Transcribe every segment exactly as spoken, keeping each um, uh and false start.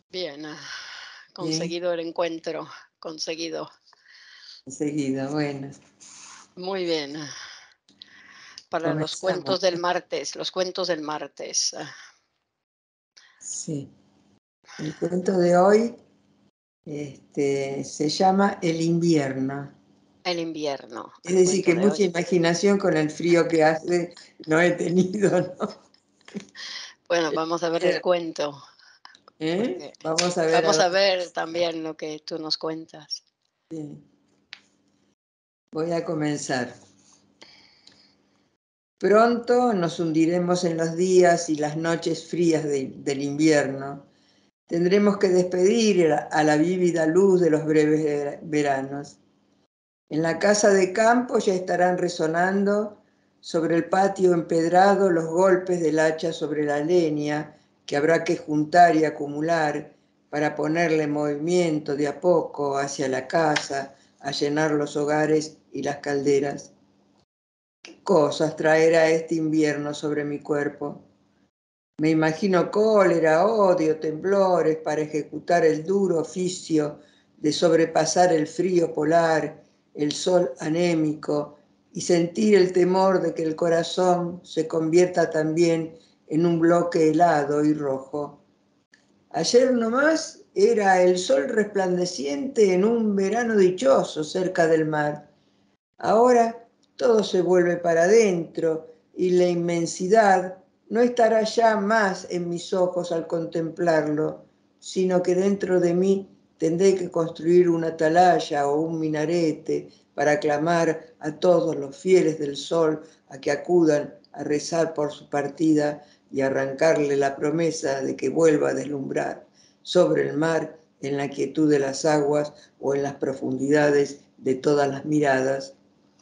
Bien, ah, Bien, conseguido el encuentro, conseguido. enseguida, bueno, Muy bien. ah, Para los comenzamos. cuentos del martes, los cuentos del martes. ah, Sí, el cuento de hoy este, se llama El invierno. El invierno, Es el decir, cuento que de mucha hoy. imaginación con el frío que hace no he tenido, ¿no? Bueno, vamos a ver el cuento, ¿Eh? porque Vamos a ver a vamos a dónde. ver también lo que tú nos cuentas. Sí. Voy a comenzar. Pronto nos hundiremos en los días y las noches frías de- del invierno. Tendremos que despedir a la vívida luz de los breves vera- veranos. En la casa de campo ya estarán resonando sobre el patio empedrado los golpes del hacha sobre la leña que habrá que juntar y acumular para ponerle en movimiento de a poco hacia la casa, a llenar los hogares y las calderas. ¿Qué cosas traerá este invierno sobre mi cuerpo? Me imagino cólera, odio, temblores para ejecutar el duro oficio de sobrepasar el frío polar, el sol anémico y sentir el temor de que el corazón se convierta también en un bloque helado y rojo. Ayer nomás era el sol resplandeciente en un verano dichoso cerca del mar. Ahora todo se vuelve para adentro y la inmensidad no estará ya más en mis ojos al contemplarlo, sino que dentro de mí tendré que construir una atalaya o un minarete para aclamar a todos los fieles del sol a que acudan a rezar por su partida y arrancarle la promesa de que vuelva a deslumbrar sobre el mar en la quietud de las aguas o en las profundidades de todas las miradas.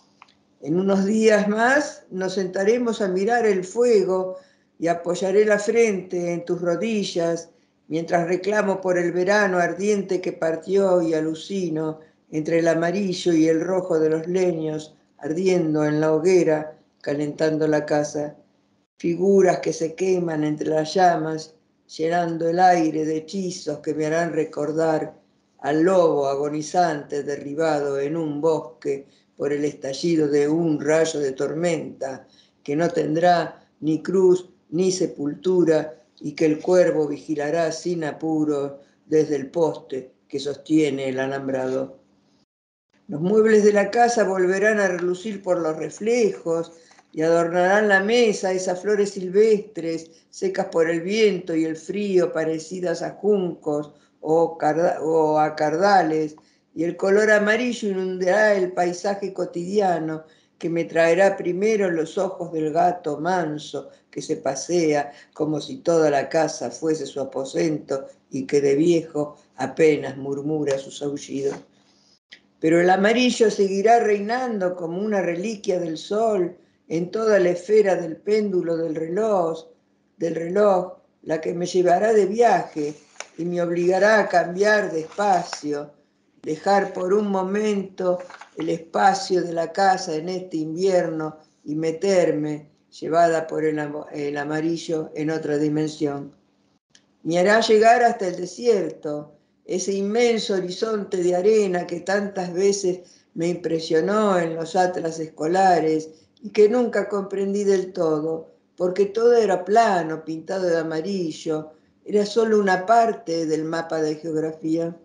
En unos días más nos sentaremos a mirar el fuego y apoyaré la frente en tus rodillas mientras reclamo por el verano ardiente que partió y alucino entre el amarillo y el rojo de los leños ardiendo en la hoguera, calentando la casa. Figuras que se queman entre las llamas, llenando el aire de hechizos que me harán recordar al lobo agonizante derribado en un bosque por el estallido de un rayo de tormenta, que no tendrá ni cruz ni sepultura y que el cuervo vigilará sin apuro desde el poste que sostiene el alambrado. Los muebles de la casa volverán a relucir por los reflejos y adornarán la mesa esas flores silvestres, secas por el viento y el frío, parecidas a juncos o, carda o a cardales, y el color amarillo inundará el paisaje cotidiano que me traerá primero los ojos del gato manso que se pasea como si toda la casa fuese su aposento y que de viejo apenas murmura sus aullidos. Pero el amarillo seguirá reinando como una reliquia del sol en toda la esfera del péndulo del reloj, del reloj, la que me llevará de viaje y me obligará a cambiar de espacio, dejar por un momento el espacio de la casa en este invierno y meterme, llevada por el, el amarillo, en otra dimensión. Me hará llegar hasta el desierto, ese inmenso horizonte de arena que tantas veces me impresionó en los atlas escolares y que nunca comprendí del todo, porque todo era plano, pintado de amarillo, era solo una parte del mapa de geografía.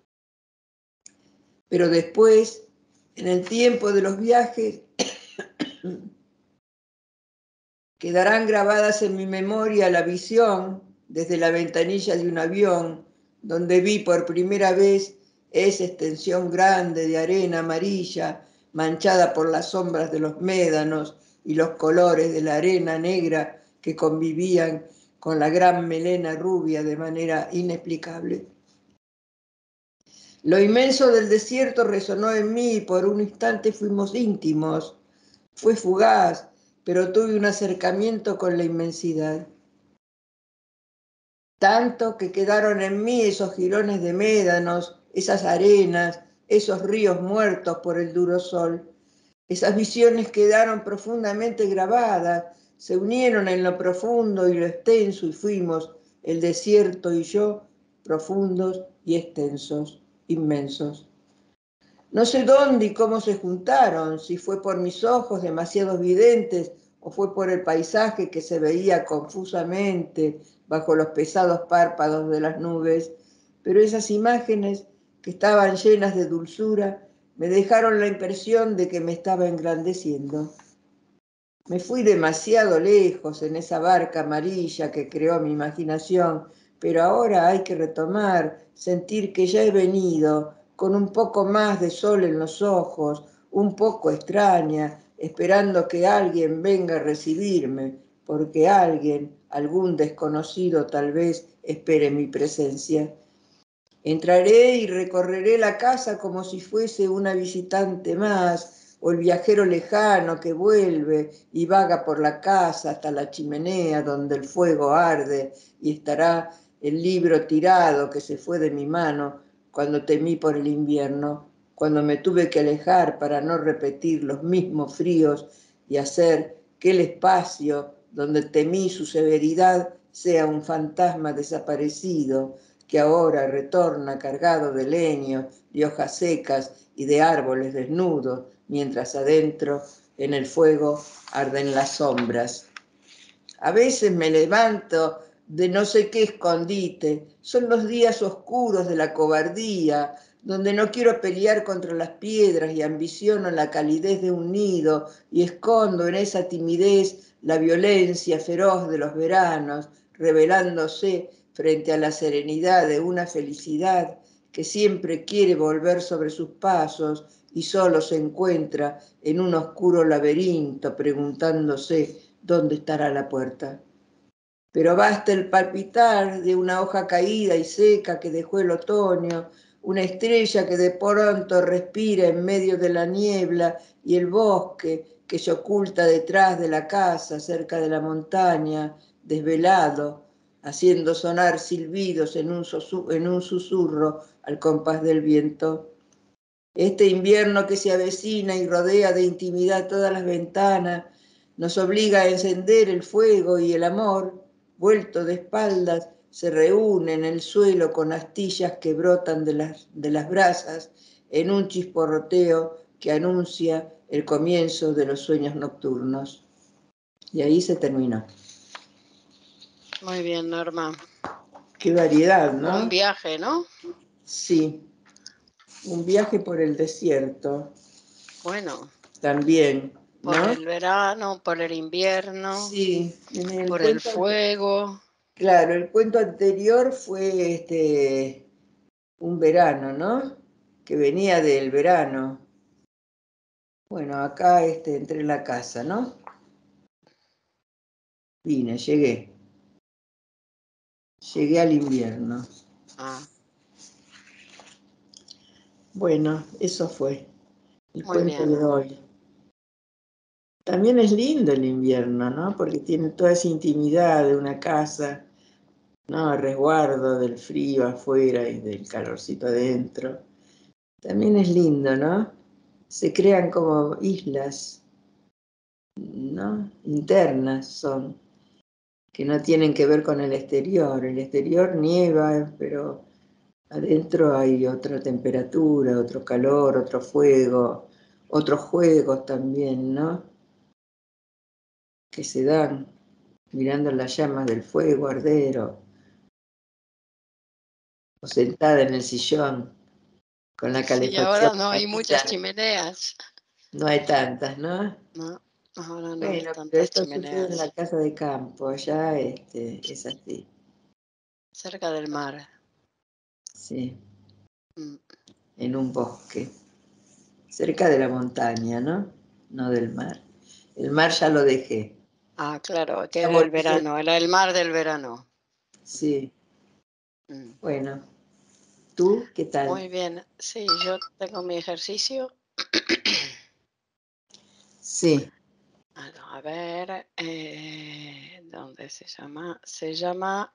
Pero después, en el tiempo de los viajes, quedarán grabadas en mi memoria la visión desde la ventanilla de un avión, donde vi por primera vez esa extensión grande de arena amarilla manchada por las sombras de los médanos y los colores de la arena negra que convivían con la gran melena rubia de manera inexplicable. Lo inmenso del desierto resonó en mí y por un instante fuimos íntimos. Fue fugaz, pero tuve un acercamiento con la inmensidad. Tanto que quedaron en mí esos jirones de médanos, esas arenas, esos ríos muertos por el duro sol. Esas visiones quedaron profundamente grabadas, se unieron en lo profundo y lo extenso y fuimos, el desierto y yo, profundos y extensos, inmensos. No sé dónde y cómo se juntaron, si fue por mis ojos demasiado videntes o fue por el paisaje que se veía confusamente bajo los pesados párpados de las nubes, pero esas imágenes que estaban llenas de dulzura me dejaron la impresión de que me estaba engrandeciendo. Me fui demasiado lejos en esa barca amarilla que creó mi imaginación, pero ahora hay que retomar, sentir que ya he venido, con un poco más de sol en los ojos, un poco extraña, esperando que alguien venga a recibirme, porque alguien, algún desconocido tal vez, espere mi presencia. Entraré y recorreré la casa como si fuese una visitante más, o el viajero lejano que vuelve y vaga por la casa hasta la chimenea donde el fuego arde, y estará el libro tirado que se fue de mi mano cuando temí por el invierno, cuando me tuve que alejar para no repetir los mismos fríos y hacer que el espacio donde temí su severidad sea un fantasma desaparecido, que ahora retorna cargado de leño, de hojas secas y de árboles desnudos, mientras adentro, en el fuego, arden las sombras. A veces me levanto de no sé qué escondite. Son los días oscuros de la cobardía, donde no quiero pelear contra las piedras y ambiciono la calidez de un nido y escondo en esa timidez la violencia feroz de los veranos, revelándose frente a la serenidad de una felicidad que siempre quiere volver sobre sus pasos y solo se encuentra en un oscuro laberinto preguntándose dónde estará la puerta. Pero basta el palpitar de una hoja caída y seca que dejó el otoño, una estrella que de pronto respira en medio de la niebla y el bosque que se oculta detrás de la casa, cerca de la montaña, desvelado, haciendo sonar silbidos en un, en un susurro al compás del viento. Este invierno que se avecina y rodea de intimidad todas las ventanas, nos obliga a encender el fuego y el amor, vuelto de espaldas, se reúne en el suelo con astillas que brotan de las, de las brasas en un chisporroteo que anuncia el comienzo de los sueños nocturnos. Y ahí se terminó. Muy bien, Norma. Qué variedad, ¿no? Un viaje, ¿no? Sí, un viaje por el desierto. Bueno. También, ¿no? Por el verano, por el invierno, sí, en el por el cuento, fuego. Claro, el cuento anterior fue este, un verano, ¿no? Que venía del verano. Bueno, acá este, entré en la casa, ¿no? Vine, llegué. Llegué al invierno. Ah, Bueno, eso fue el muy cuento bien. de hoy. También es lindo el invierno, ¿no? Porque tiene toda esa intimidad de una casa, ¿no? El resguardo del frío afuera y del calorcito adentro. También es lindo, ¿no? Se crean como islas, ¿no? Internas son, que no tienen que ver con el exterior. El exterior nieva, pero adentro hay otra temperatura, otro calor, otro fuego, otros juegos también, ¿no? Que se dan mirando las llamas del fuego arder o, o sentada en el sillón con la Sí, calefacción ahora no hay muchas bajita. chimeneas. No hay tantas, ¿no? No, ahora no hay Bueno, pero tantas esto sucede en la chimeneas. casa de campo, allá este, es así, Cerca del mar. sí, Mm. en un bosque, cerca de la montaña, ¿no? No del mar. El mar ya lo dejé. Ah, claro, que Ya hubo le el puse- verano, era el mar del verano. Sí, Mm. bueno, ¿tú qué tal? Muy bien. Sí, yo tengo mi ejercicio. Sí, Bueno, a ver, eh, ¿dónde se llama? Se llama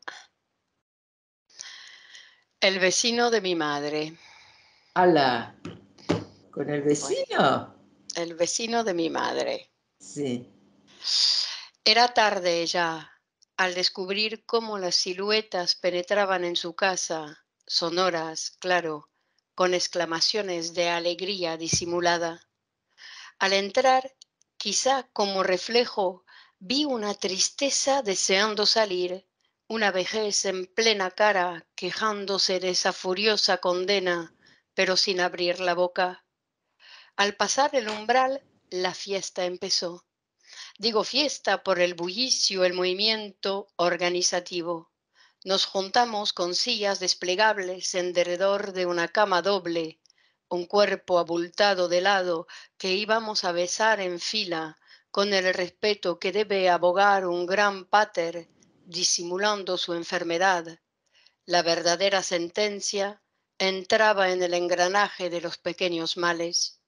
El vecino de mi madre. ala, ¿con el Bueno, vecino? el vecino de mi madre. Sí, Era tarde ya al descubrir cómo las siluetas penetraban en su casa sonoras, claro, con exclamaciones de alegría disimulada. Al entrar, quizá como reflejo, vi una tristeza deseando salir, una vejez en plena cara quejándose de esa furiosa condena, pero sin abrir la boca. Al pasar el umbral, la fiesta empezó. Digo fiesta por el bullicio, el movimiento organizativo. Nos juntamos con sillas desplegables en derredor de una cama doble, un cuerpo abultado de lado que íbamos a besar en fila, con el respeto que debe abogar un gran pater, disimulando su enfermedad. La verdadera sentencia entraba en el engranaje de los pequeños males.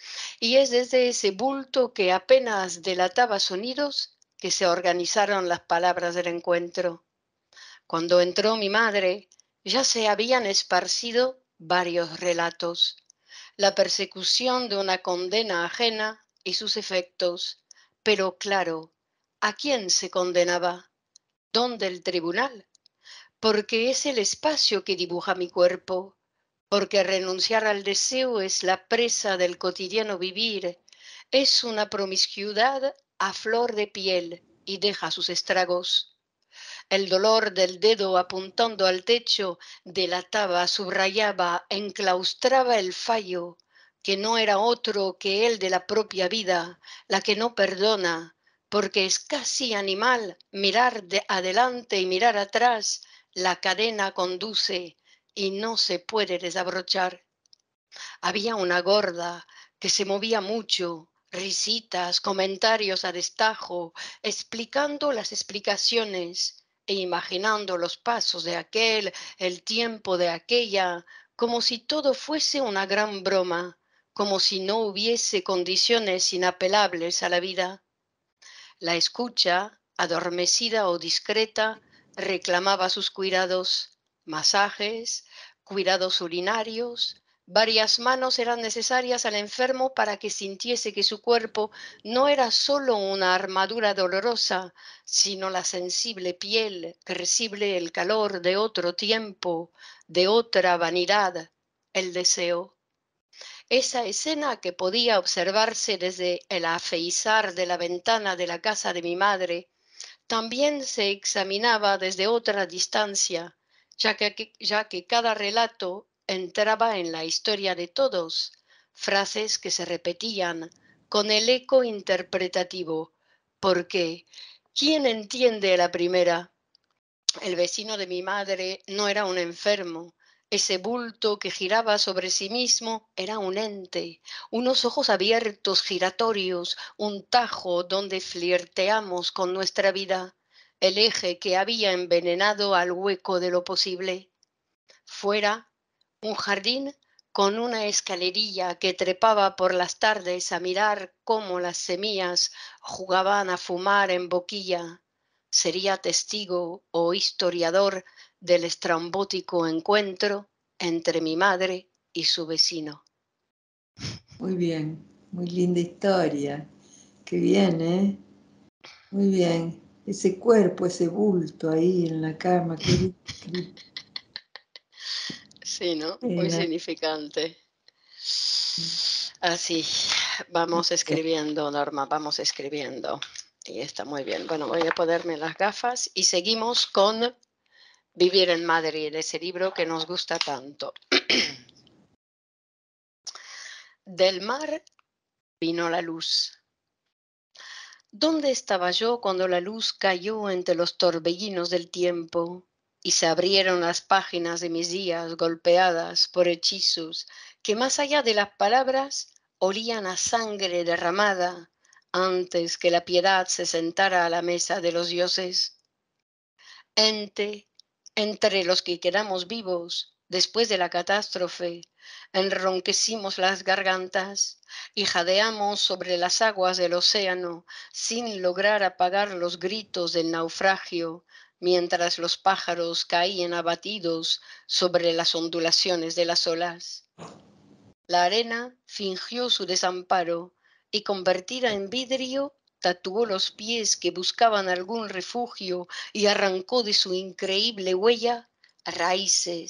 Y es desde ese bulto que apenas delataba sonidos que se organizaron las palabras del encuentro. Cuando entró mi madre, ya se habían esparcido varios relatos. La persecución de una condena ajena y sus efectos. Pero claro, ¿a quién se condenaba? ¿Dónde el tribunal? Porque es el espacio que dibuja mi cuerpo, porque renunciar al deseo es la presa del cotidiano vivir, es una promiscuidad a flor de piel y deja sus estragos. El dolor del dedo apuntando al techo delataba, subrayaba, enclaustraba el fallo, que no era otro que el de la propia vida, la que no perdona, porque es casi animal mirar de adelante y mirar atrás, la cadena conduce y no se puede desabrochar. Había una gorda que se movía mucho, risitas, comentarios a destajo, explicando las explicaciones e imaginando los pasos de aquel, el tiempo de aquella, como si todo fuese una gran broma, como si no hubiese condiciones inapelables a la vida. La escucha, adormecida o discreta, reclamaba sus cuidados, masajes, cuidados urinarios. Varias manos eran necesarias al enfermo para que sintiese que su cuerpo no era solo una armadura dolorosa, sino la sensible piel que recibe el calor de otro tiempo, de otra vanidad, el deseo. Esa escena que podía observarse desde el afeizar de la ventana de la casa de mi madre, también se examinaba desde otra distancia, ya que, ya que cada relato entraba en la historia de todos, frases que se repetían con el eco interpretativo, porque ¿quién entiende la primera? El vecino de mi madre no era un enfermo. Ese bulto que giraba sobre sí mismo era un ente, unos ojos abiertos giratorios, un tajo donde flirteamos con nuestra vida, el eje que había envenenado al hueco de lo posible. Fuera, un jardín con una escalerilla que trepaba por las tardes a mirar cómo las semillas jugaban a fumar en boquilla. Sería testigo o historiador del estrambótico encuentro entre mi madre y su vecino. Muy bien, muy linda historia. Qué bien, ¿eh? Muy bien. Ese cuerpo, ese bulto ahí en la cama, qué, li- qué Sí, ¿no? Muy pena. significante. Así, vamos escribiendo, Norma, vamos escribiendo. Y está muy bien. Bueno, voy a ponerme las gafas y seguimos con Vivir en Madrid, ese libro que nos gusta tanto. Del mar vino la luz. ¿Dónde estaba yo cuando la luz cayó entre los torbellinos del tiempo y se abrieron las páginas de mis días golpeadas por hechizos que más allá de las palabras olían a sangre derramada antes que la piedad se sentara a la mesa de los dioses? Ente, entre los que quedamos vivos después de la catástrofe, enronquecimos las gargantas y jadeamos sobre las aguas del océano sin lograr apagar los gritos del naufragio, mientras los pájaros caían abatidos sobre las ondulaciones de las olas. La arena fingió su desamparo y convertida en vidrio, tatuó los pies que buscaban algún refugio y arrancó de su increíble huella raíces,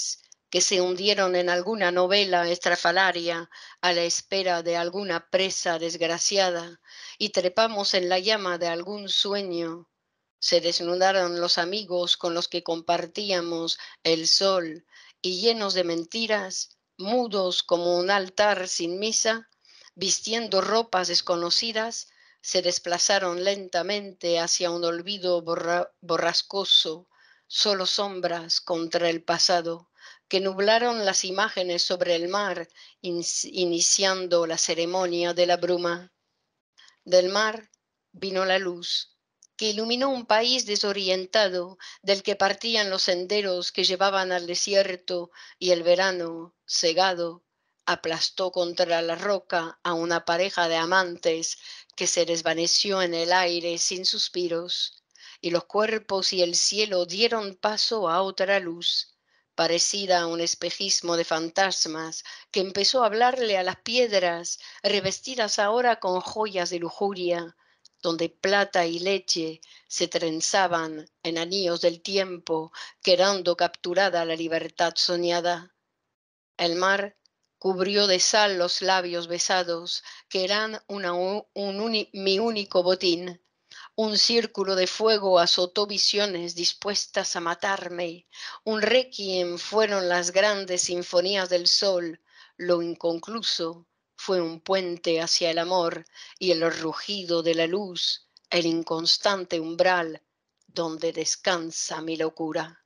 que se hundieron en alguna novela estrafalaria a la espera de alguna presa desgraciada, y trepamos en la llama de algún sueño. Se desnudaron los amigos con los que compartíamos el sol, y llenos de mentiras, mudos como un altar sin misa, vistiendo ropas desconocidas, se desplazaron lentamente hacia un olvido borra- borrascoso, solo sombras contra el pasado, que nublaron las imágenes sobre el mar, iniciando la ceremonia de la bruma. Del mar vino la luz, que iluminó un país desorientado, del que partían los senderos que llevaban al desierto, y el verano, cegado, aplastó contra la roca a una pareja de amantes que se desvaneció en el aire sin suspiros, y los cuerpos y el cielo dieron paso a otra luz, parecida a un espejismo de fantasmas, que empezó a hablarle a las piedras, revestidas ahora con joyas de lujuria, donde plata y leche se trenzaban en anillos del tiempo, quedando capturada la libertad soñada. El mar cubrió de sal los labios besados, que eran una un uni- mi único botín. Un círculo de fuego azotó visiones dispuestas a matarme. Un requiem fueron las grandes sinfonías del sol. Lo inconcluso fue un puente hacia el amor, y el rugido de la luz, el inconstante umbral donde descansa mi locura.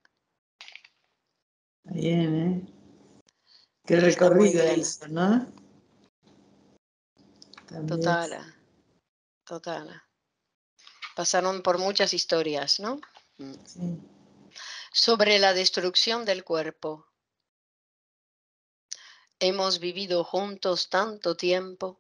Bien, ¿eh? Qué Esta está muy recorrido bien. hizo, ¿no? También. Total, total. Pasaron por muchas historias, ¿no? Mm. Sí. Sobre la destrucción del cuerpo. Hemos vivido juntos tanto tiempo.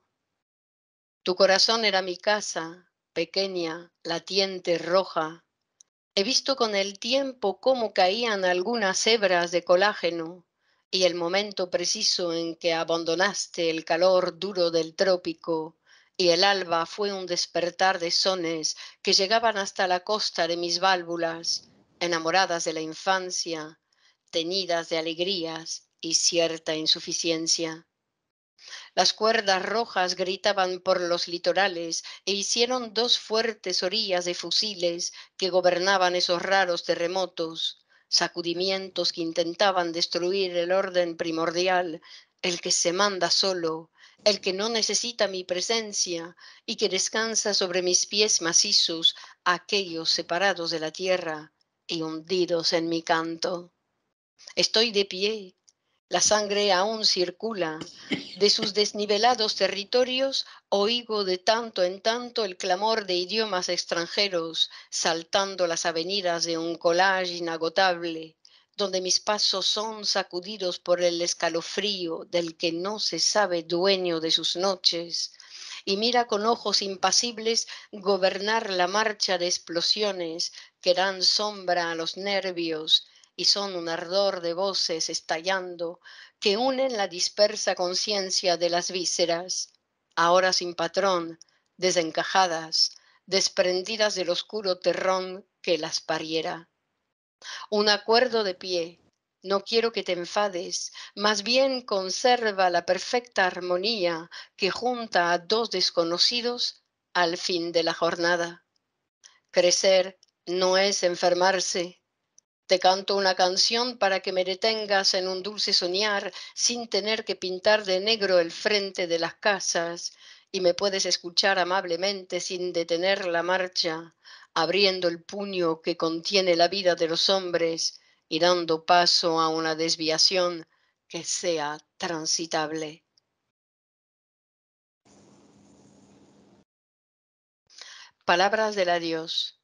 Tu corazón era mi casa, pequeña, latiente, roja. He visto con el tiempo cómo caían algunas hebras de colágeno, y el momento preciso en que abandonaste el calor duro del trópico, y el alba fue un despertar de sones que llegaban hasta la costa de mis válvulas, enamoradas de la infancia, teñidas de alegrías y cierta insuficiencia. Las cuerdas rojas gritaban por los litorales e hicieron dos fuertes orillas de fusiles que gobernaban esos raros terremotos, sacudimientos que intentaban destruir el orden primordial, el que se manda solo, el que no necesita mi presencia y que descansa sobre mis pies macizos, aquellos separados de la tierra y hundidos en mi canto. Estoy de pie, la sangre aún circula. De sus desnivelados territorios oigo de tanto en tanto el clamor de idiomas extranjeros, saltando las avenidas de un collage inagotable, donde mis pasos son sacudidos por el escalofrío del que no se sabe dueño de sus noches, y mira con ojos impasibles gobernar la marcha de explosiones que dan sombra a los nervios y son un ardor de voces estallando que unen la dispersa conciencia de las vísceras, ahora sin patrón, desencajadas, desprendidas del oscuro terrón que las pariera. Un acuerdo de pie. No quiero que te enfades, más bien conserva la perfecta armonía que junta a dos desconocidos al fin de la jornada. Crecer no es enfermarse. Te canto una canción para que me detengas en un dulce soñar sin tener que pintar de negro el frente de las casas, y me puedes escuchar amablemente sin detener la marcha, abriendo el puño que contiene la vida de los hombres y dando paso a una desviación que sea transitable. Palabras del adiós.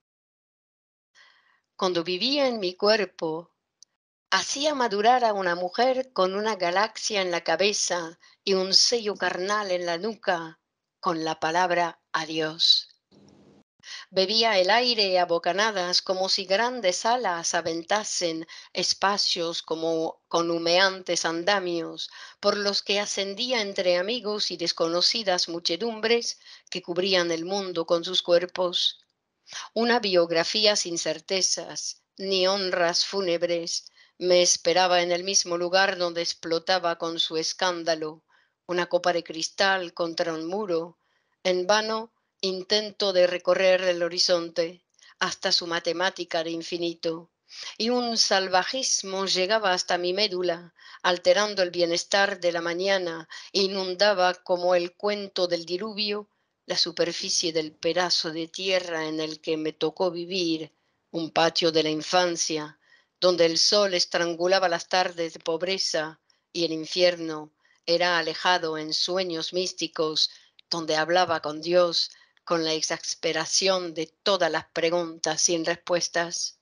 Cuando vivía en mi cuerpo, hacía madurar a una mujer con una galaxia en la cabeza y un sello carnal en la nuca, con la palabra adiós. Bebía el aire a bocanadas como si grandes alas aventasen espacios como con humeantes andamios, por los que ascendía entre amigos y desconocidas muchedumbres que cubrían el mundo con sus cuerpos. Una biografía sin certezas, ni honras fúnebres, Me esperaba en el mismo lugar donde explotaba con su escándalo una copa de cristal contra un muro. En vano intento de recorrer el horizonte hasta su matemática de infinito. Y un salvajismo llegaba hasta mi médula, alterando el bienestar de la mañana, e inundaba como el cuento del diluvio la superficie del pedazo de tierra en el que me tocó vivir, un patio de la infancia donde el sol estrangulaba las tardes de pobreza y el infierno era alejado en sueños místicos, donde hablaba con Dios con la exasperación de todas las preguntas sin respuestas.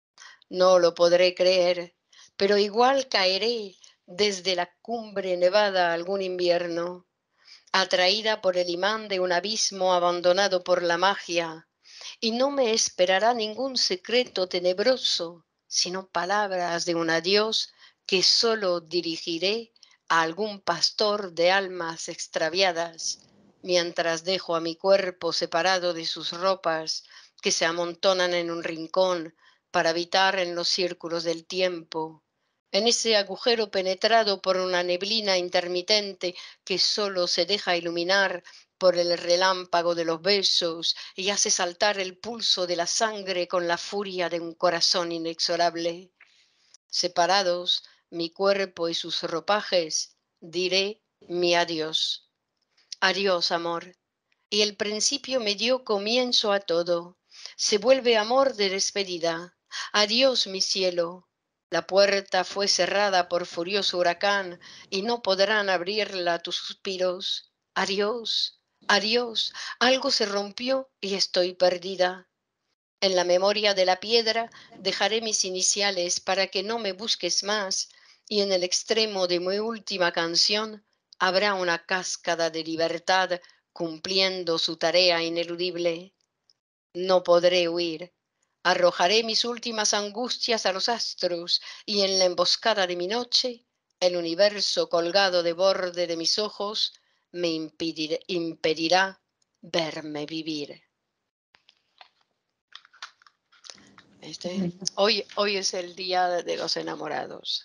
No lo podré creer, pero igual caeré desde la cumbre nevada algún invierno, atraída por el imán de un abismo abandonado por la magia, y no me esperará ningún secreto tenebroso, sino palabras de un adiós que solo dirigiré a algún pastor de almas extraviadas, mientras dejo a mi cuerpo separado de sus ropas que se amontonan en un rincón para habitar en los círculos del tiempo, en ese agujero penetrado por una neblina intermitente que solo se deja iluminar por el relámpago de los besos y hace saltar el pulso de la sangre con la furia de un corazón inexorable. Separados, mi cuerpo y sus ropajes, diré mi adiós. Adiós, amor. Y el principio me dio comienzo a todo. Se vuelve amor de despedida. Adiós, mi cielo. La puerta fue cerrada por furioso huracán y no podrán abrirla tus suspiros. Adiós, adiós. Algo se rompió y estoy perdida. En la memoria de la piedra dejaré mis iniciales para que no me busques más, y en el extremo de mi última canción habrá una cascada de libertad cumpliendo su tarea ineludible. No podré huir. Arrojaré mis últimas angustias a los astros y en la emboscada de mi noche, el universo colgado de borde de mis ojos me impedir- impedirá verme vivir. ¿Viste? Bueno, Hoy, hoy es el día de los enamorados.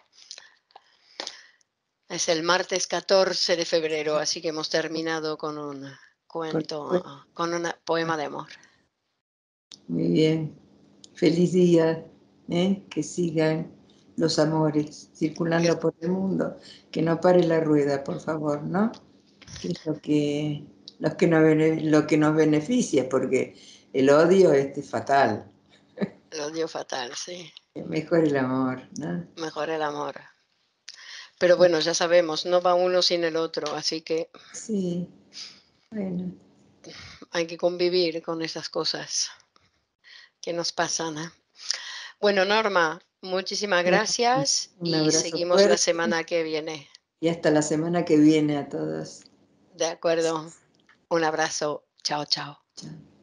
Es el martes catorce de febrero, así que hemos terminado con un con- cuento, bueno, con un poema de amor. muy bien. Feliz día, ¿eh? Que sigan los amores circulando por el mundo, que no pare la rueda, por favor, ¿no? Que es lo que, lo que, nos, bene- lo que nos beneficia, porque el odio este, es fatal. El odio fatal, sí. Mejor el amor, ¿no? Mejor el amor. Pero bueno, ya sabemos, no va uno sin el otro, así que Sí, bueno. hay que convivir con esas cosas que nos pasan, ¿eh? Bueno, Norma, muchísimas Bueno, gracias un y abrazo seguimos la fuerte semana que viene. y hasta la semana que viene a todos. De acuerdo. Un abrazo. Chao, chao. Chao.